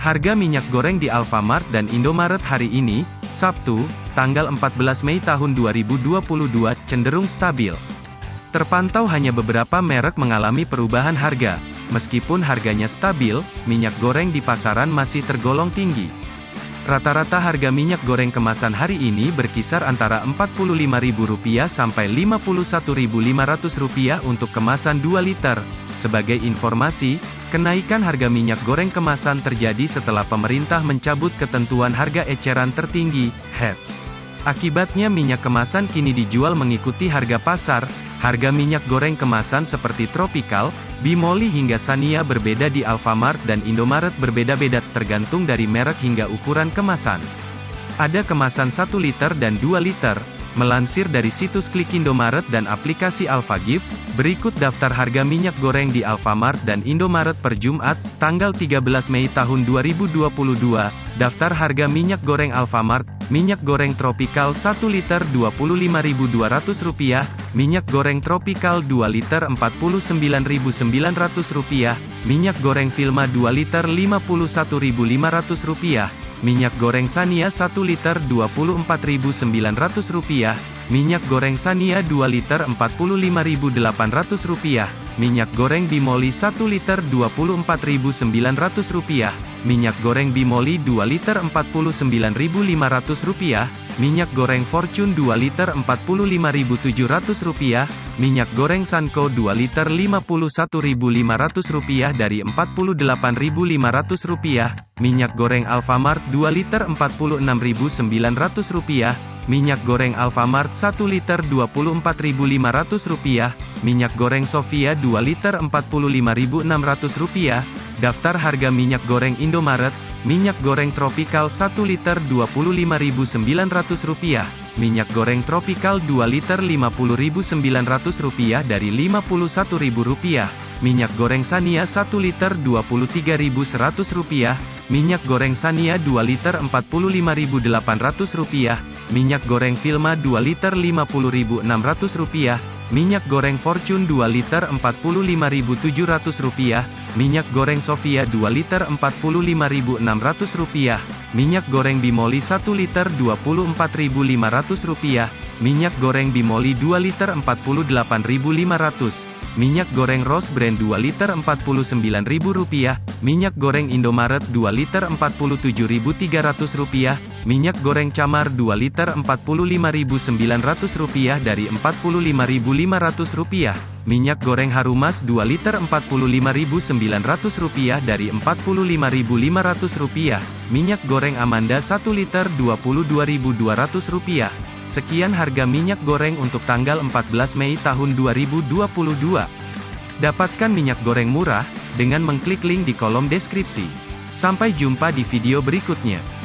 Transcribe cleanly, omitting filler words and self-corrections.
Harga minyak goreng di Alfamart dan Indomaret hari ini, Sabtu, tanggal 14 Mei tahun 2022, cenderung stabil. Terpantau hanya beberapa merek mengalami perubahan harga. Meskipun harganya stabil, minyak goreng di pasaran masih tergolong tinggi. Rata-rata harga minyak goreng kemasan hari ini berkisar antara Rp45.000 sampai Rp51.500 untuk kemasan 2 liter. Sebagai informasi, kenaikan harga minyak goreng kemasan terjadi setelah pemerintah mencabut ketentuan harga eceran tertinggi, (HET). Akibatnya minyak kemasan kini dijual mengikuti harga pasar. Harga minyak goreng kemasan seperti Tropical, Bimoli hingga Shania berbeda di Alfamart dan Indomaret berbeda-beda tergantung dari merek hingga ukuran kemasan. Ada kemasan 1 liter dan 2 liter. Melansir dari situs Klik Indomaret dan aplikasi Alfagif, berikut daftar harga minyak goreng di Alfamart dan Indomaret per Jumat, tanggal 13 Mei tahun 2022. Daftar harga minyak goreng Alfamart: minyak goreng Tropical 1 liter Rp25.200, minyak goreng Tropical 2 liter Rp49.900, minyak goreng Vilma 2 liter Rp51.500, minyak goreng Shania 1 liter Rp24.900, minyak goreng Shania 2 liter Rp45.800, minyak goreng Bimoli 1 liter Rp24.900, minyak goreng Bimoli 2 liter Rp49.500, minyak goreng Fortune 2 liter Rp45.700, minyak goreng Sanko 2 liter Rp51.500 dari Rp48.500, minyak goreng Alfamart 2 liter Rp46.900, minyak goreng Alfamart 1 liter Rp24.500, minyak goreng Sofia 2 liter Rp45.600. Daftar harga minyak goreng Indomaret: minyak goreng Tropical 1 liter Rp25.900, minyak goreng Tropical 2 liter Rp50.900 dari Rp51.000, minyak goreng Shania 1 liter Rp23.100, minyak goreng Shania 2 liter Rp45.800, minyak goreng Vilma 2 liter Rp50.600, minyak goreng Fortune 2 liter Rp45.700, minyak goreng Sofia 2 liter Rp45.600, minyak goreng Bimoli 1 liter Rp24.500, minyak goreng Bimoli 2 liter Rp48.500, minyak goreng Rose Brand 2 liter Rp49.000, minyak goreng Indomaret 2 liter Rp47.300, minyak goreng Camar 2 liter Rp45.900 dari Rp45.500, minyak goreng Harumas 2 liter Rp45.900 dari Rp45.500, minyak goreng Amanda 1 liter Rp22.200. Sekian harga minyak goreng untuk tanggal 14 Mei tahun 2022. Dapatkan minyak goreng murah dengan mengklik link di kolom deskripsi. Sampai jumpa di video berikutnya.